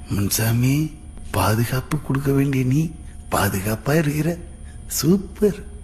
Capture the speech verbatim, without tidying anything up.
முன்சாமி, பாதுகாப்பு கொடுக்க வேண்டிய நீ பாதுகாப்பா இருக்கிற. சூப்பர்.